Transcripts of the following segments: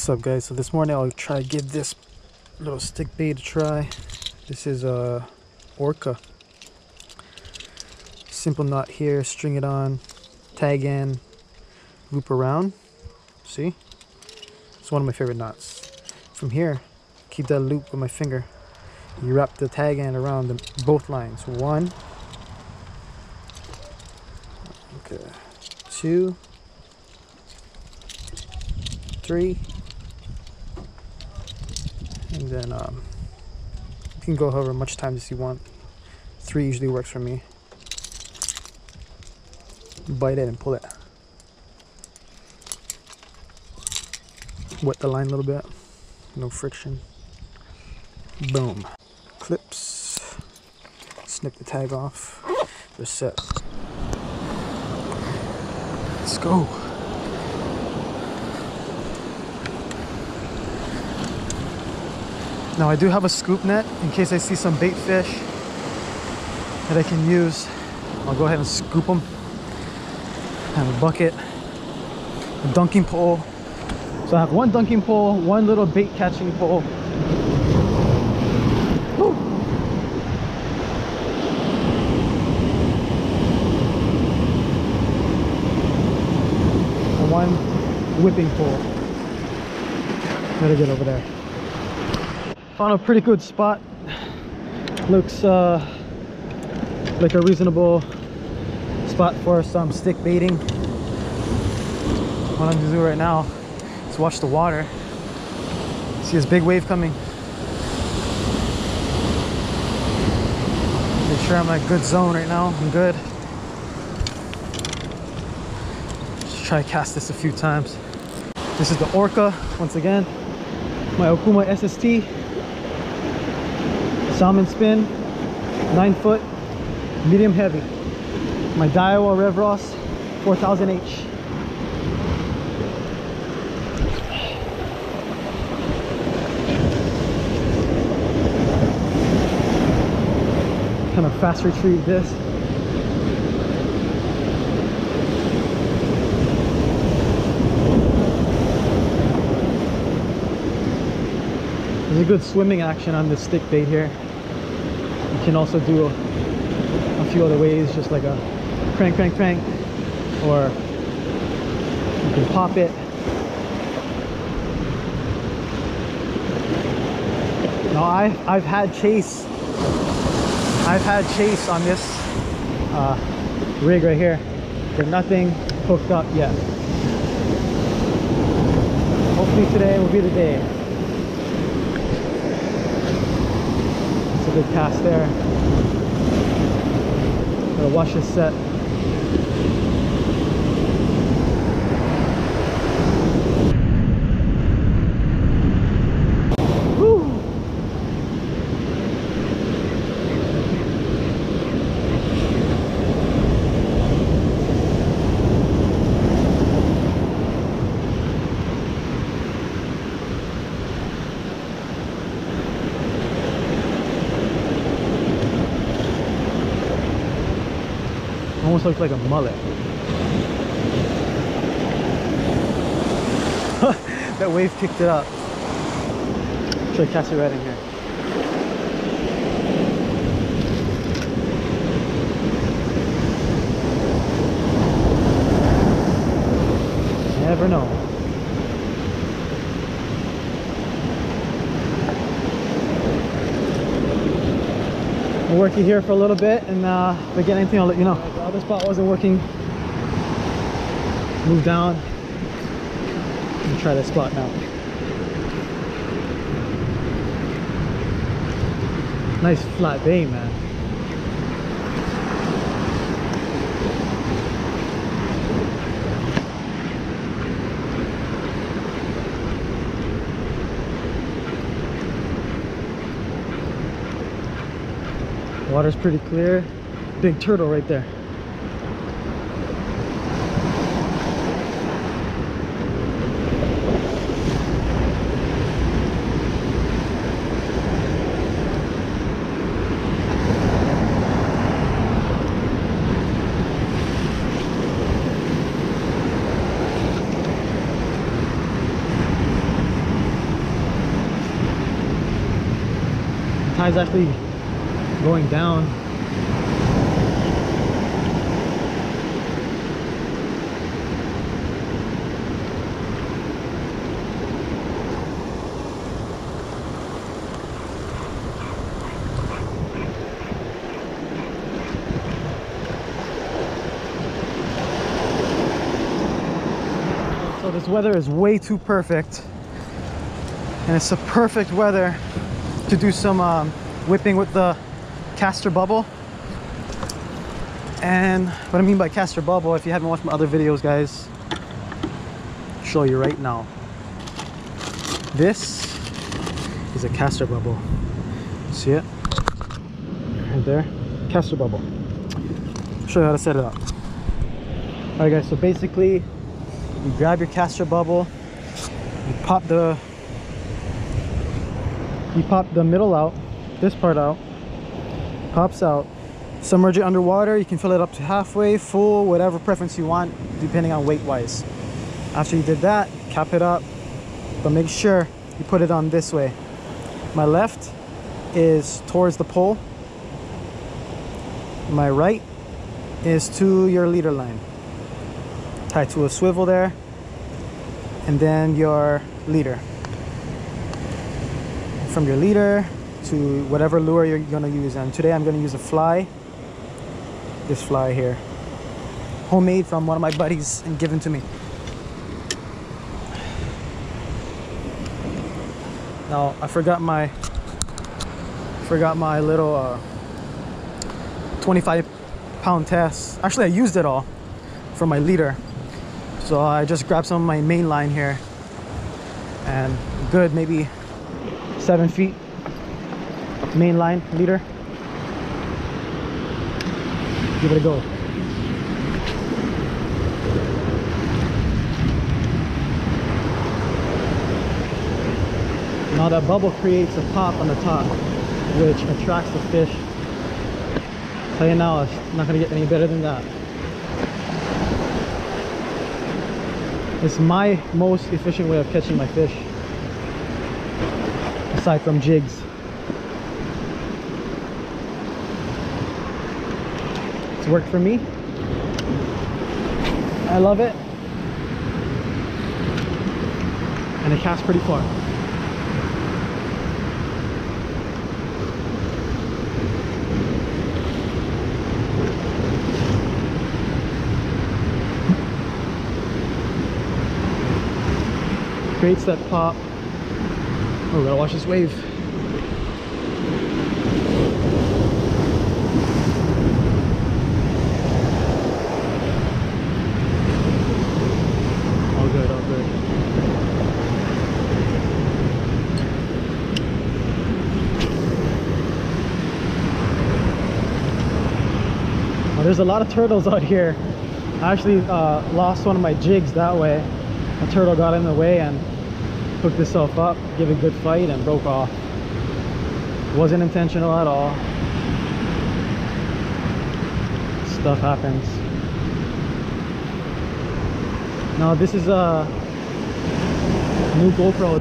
What's up, guys? So this morning I'll try to give this little stick bait a try. This is a orca. Simple knot here, string it on, tag in, loop around. See? It's one of my favorite knots. From here, keep that loop with my finger. You wrap the tag end around both lines. 1, okay, 2, 3, and then you can go however much time as you want. 3 usually works for me. Bite it and pull it. Wet the line a little bit, no friction. Boom. Clips. Snip the tag off. We're set. Let's go. Now I do have a scoop net in case I see some bait fish that I can use. I'll go ahead and scoop them. I have a bucket, a dunking pole. So I have one dunking pole, one little bait catching pole. Woo. And one whipping pole. Better get over there. Found a pretty good spot. Looks like a reasonable spot for some stick baiting. What I'm gonna do right now is watch the water. See this big wave coming. Make sure I'm in a good zone right now. I'm good. Just try to cast this a few times. This is the orca once again. My Okuma SST. Salmon spin, 9 foot, medium heavy. My Daiwa Rev Ross 4000H. Kind of fast retrieve this. There's a good swimming action on this stick bait here. You can also do a few other ways, just like a crank, crank, crank, or you can pop it. Now I've had chase on this rig right here, but nothing hooked up yet. Hopefully today will be the day. It's a good cast there. Gotta watch this set. Woo! Almost looks like a mullet. That wave kicked it up. Should I cast it right in here? Never know. We'll work it here for a little bit, and if I get anything, I'll let you know. The other spot wasn't working. Move down and try this spot now. Nice flat bay, man. Water's pretty clear. Big turtle right there. tide's actually going down. So this weather is way too perfect, and it's a perfect weather to do some whipping with the caster bubble. And what I mean by caster bubble, if you haven't watched my other videos, guys, I'll show you right now. This is a caster bubble. See it? Right there. Caster bubble. I'll show you how to set it up. Alright guys, so basically you grab your caster bubble, you pop the middle out, this part out, pops out, submerge it underwater. You can fill it up to halfway, full, whatever preference you want, depending on weight wise. After you did that, cap it up, but make sure you put it on this way. My left is towards the pole, my right is to your leader line. Tie to a swivel there, and then your leader. From your leader to whatever lure you're gonna use. And today I'm gonna use a fly. This fly here, homemade from one of my buddies and given to me. Now I forgot my little 25-pound test. Actually, I used it all for my leader, so I just grabbed some of my main line here, and good, maybe 7 feet main line leader. Give it a go. Now that bubble creates a pop on the top, which attracts the fish. I'll tell you now, it's not gonna get any better than that. It's my most efficient way of catching my fish, aside from jigs. It's worked for me. I love it. And it casts pretty far. Creates that pop. Oh, we gotta watch this wave. All good, all good. Oh, there's a lot of turtles out here. I actually lost one of my jigs that way. A turtle got in the way and hooked itself up, gave a good fight, and broke off. Wasn't intentional at all. Stuff happens. Now this is a new GoPro.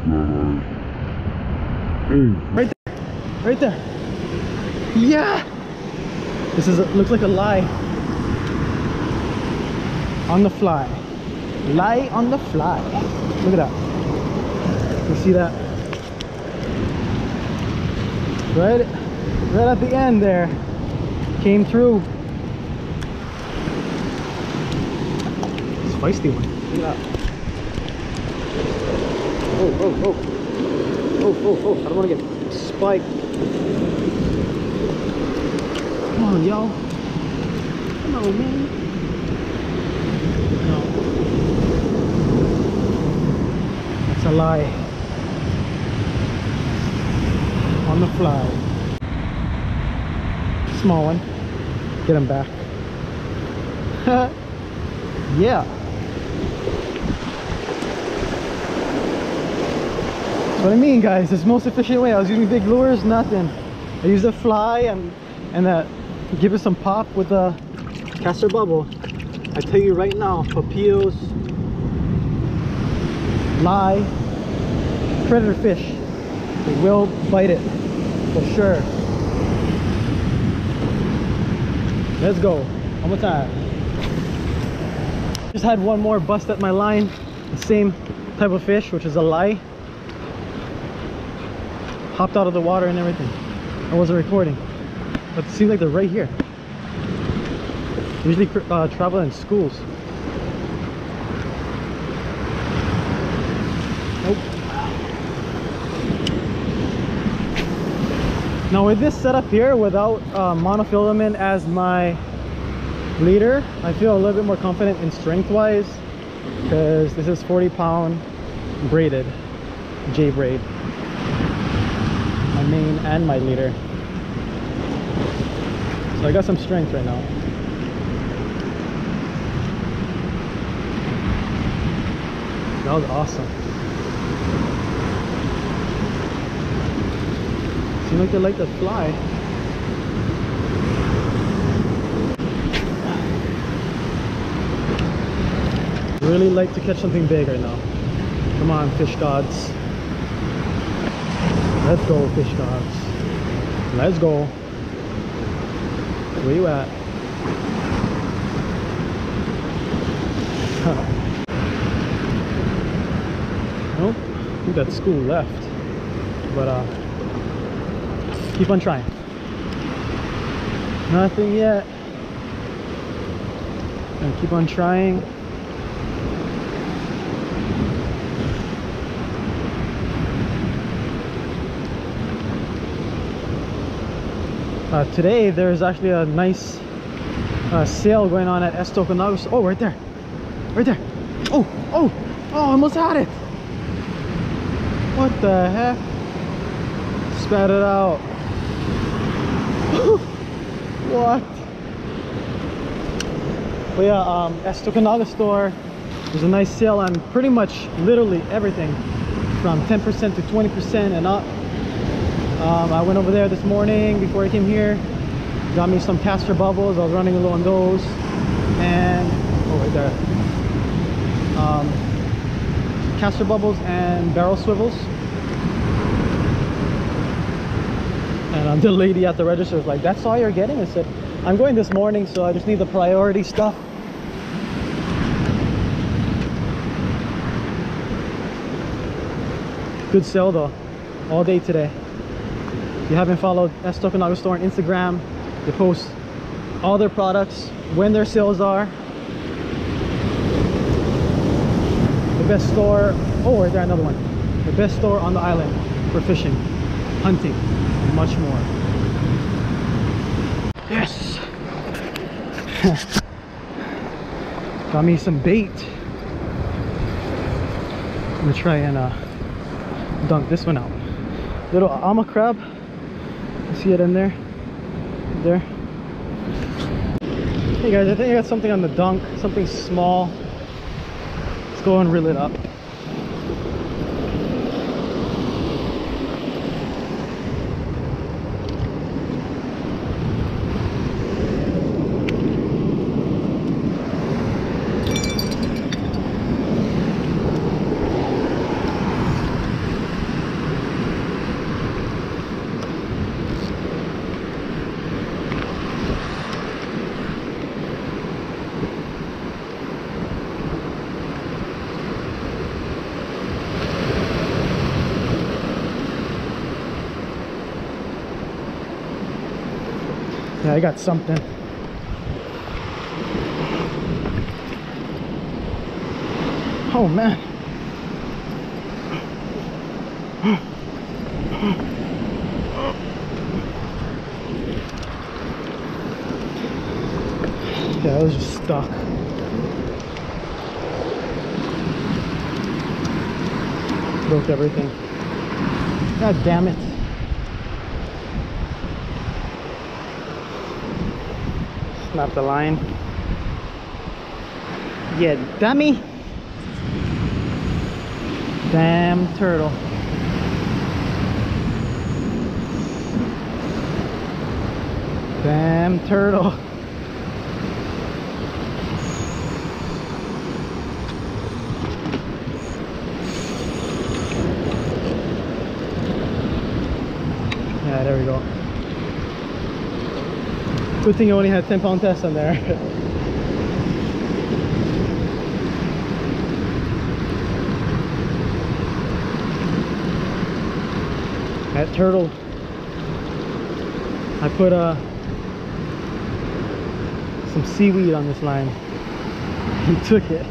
Right there, right there. Yeah. This is looks like a lie. On the fly. Lie on the fly. Look at that. You see that? Right at the end there. Came through. It's a feisty one. Look at that. Oh, oh, oh. Oh, oh, oh. I don't want to get spiked. Come on, y'all. Come on, man. No. That's a lie. On the fly. Small one. Get him back. Yeah. That's what I mean, guys. It's the most efficient way. I was using big lures, nothing. I used a fly and that give it some pop with the caster bubble. I tell you right now, papillos, lie, predator fish, they will bite it. for sure. Let's go. One more time. Just had one more bust at my line. The same type of fish, which is a flie. Hopped out of the water and everything. I wasn't recording, but it seems like they're right here. Usually travel in schools. Nope. Now with this setup here, without monofilament as my leader, I feel a little bit more confident in strength wise, because this is 40-pound braided J braid, my main and my leader. So I got some strength right now. That was awesome. Seems like they like to fly. Really like to catch something big right now. Come on, fish gods. Let's go, fish gods. Let's go. Where you at? Nope, I think that school left. But keep on trying. Nothing yet. And keep on trying. Today there's actually a nice sale going on at Okinawa. Oh, right there, right there. Oh, I almost had it. What the heck? Spat it out. What? But yeah, Okinawa store, there's a nice sale on pretty much literally everything from 10% to 20% and up. I went over there this morning before I came here, got me some caster bubbles. I was running low on those, and oh, right there, caster bubbles and barrel swivels. And the lady at the register was like, "That's all you're getting?" I said, "I'm going this morning, so I just need the priority stuff." Good sale though, all day today. If you haven't followed Okinawa store on Instagram, they post all their products, when their sales are. The best store, oh, right there, another one. The best store on the island for fishing, hunting, and much more. Yes! Got me some bait. I'm gonna try and dunk this one out. Little ama crab. See it in there? There. Hey guys, I think I got something on the dunk, something small. Let's go and reel it up. Yeah, I got something. Oh man. Yeah, I was just stuck. Broke everything. God damn it. Snap the line. Yeah, dummy. Damn turtle. Damn turtle. Yeah, there we go. Good thing you only had 10-pound test on there. That turtle, I put some seaweed on this line. He took it.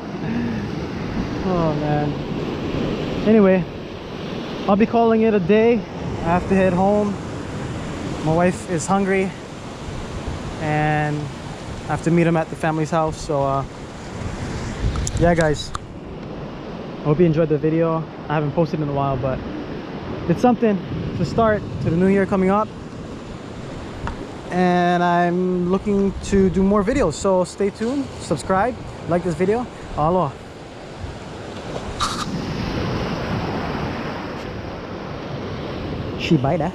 Oh man. Anyway, I'll be calling it a day. I have to head home. My wife is hungry and I have to meet him at the family's house. So yeah guys, I hope you enjoyed the video. I haven't posted in a while, but it's something to start to the new year coming up, and I'm looking to do more videos, so stay tuned, subscribe, like this video. Aloha. She bite that.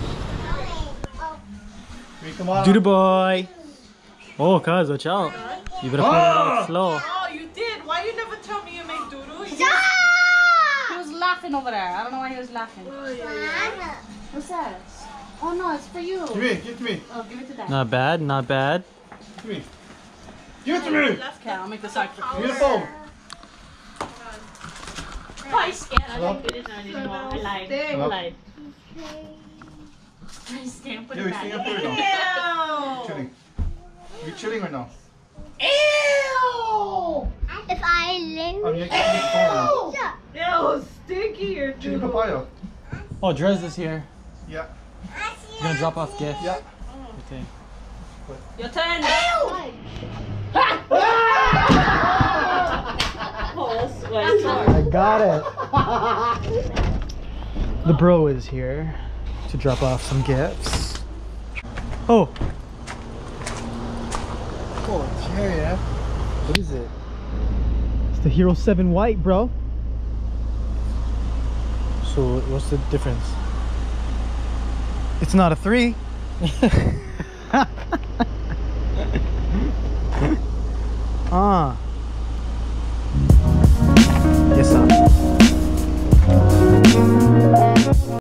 Do the boy. Oh, cuz, watch out. You better put it out slow. Oh, you did. Why you never tell me you make doo-doo? He was laughing over there. I don't know why he was laughing. What's that? Oh no, it's for you. Give me, give it to me. Oh, give it to Dad. Not bad, not bad. Give me. Give it to me. Okay, I'll make the side for Give me the phone. Oh, he's scared. I don't get it anymore. I lied. I lied. He's scared. Put Yeah, it we're back. staying up there now. Ew. Chilling. You chilling right now? Ew. If I live. Oh, you can Ew, stinky your Chili doo-doo. papaya. Oh, Drez is here. Yeah. He's gonna drop off gifts. Yeah. Okay. Your turn. I got it. The bro is here to drop off some gifts. Oh. Oh, yeah. What is it? It's the Hero 7 White, bro. So what's the difference? It's not a 3. Ah.